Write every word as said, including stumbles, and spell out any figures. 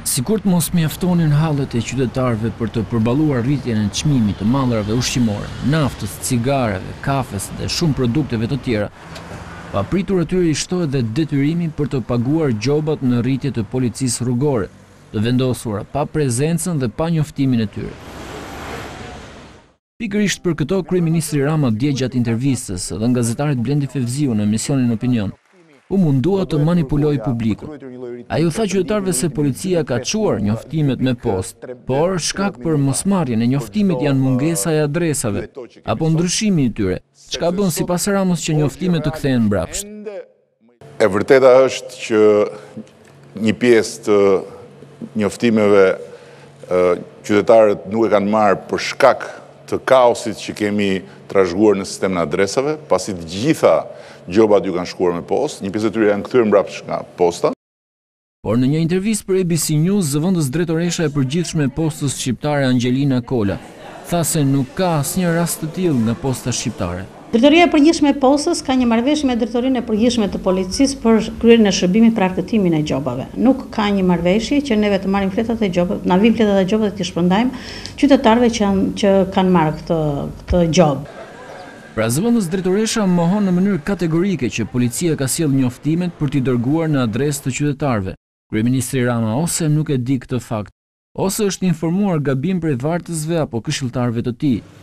Sikur të mos mjaftonin hallet e qytetarëve për të përballuar rritjen e çmimit të mallrave ushqimore, naftës, cigareve, kafes dhe shumë produkteve të tjera, papritur atyre i shtohet dhe detyrimi për të paguar gjobat në rritje të policisë rrugore, të vendosura pa prezencën dhe pa njoftimin e tyre. Pikërisht për këto, kryeministri Rama dje gjatë intervistës dhe nga gazetarit Blendi Fevziu në emisionin Opinion, u mundua të manipuloj publikun. Ai u tha qytetarëve se policia ka çuar njoftimet me postë, por shkak për mosmarrjen e njoftimit janë mungesa e adresave apo ndryshimi i tyre. Çka bën sipas Ramës që njoftimet të kthehen mbrapsht? E vërteta është që një pjesë të njoftimeve qytetarët nuk e kanë marrë për shkak të kaosit që kemi trashëguar në sistemin e adresave, pasi të gjitha gjobat ju kanë shkuar me postë, një pjesë e tyre janë kthyer mbrapsht nga posta. Por në një intervistë për A B C News, zëvendës drejtoresha e përgjithshme e postës shqiptare Angelina Kola tha se nuk ka asnjë rast të tillë nga posta shqiptare. Drejtoria e përgjithshme e postës ka një marrëveshje me drejtorinë e përgjithshme të policisë për kryerjen e shërbimit për argëtimin e gjobave. Nuk ka një marrëveshje që neve të marrim fletat e gjobave, na vijnë fletat e gjobave dhe t'i shpërndajmë qytetarëve që janë, që kanë marrë këtë këtë gjob. Pra zëvendës drejtoresha mohon në mënyrë kategorike që policia ka sjellë njoftimet për t'i dërguar në adresë të qytetarëve. Kryeministri Rama ose nuk e di këtë fakt, ose është informuar gabim prej vartësve apo këshilltarëve të tij.